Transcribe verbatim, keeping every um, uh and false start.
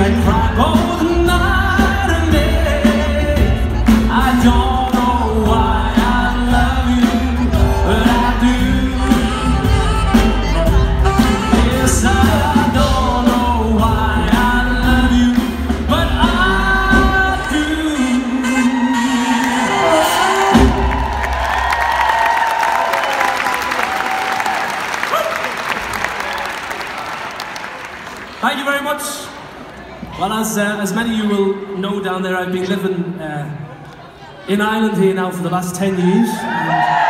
I cry both night and day. I don't know why I love you, but I do. Yes, I don't know why I love you, but I do. Thank you very much. Well, as, uh, as many of you will know down there, I've been living uh, in Ireland here now for the last ten years. And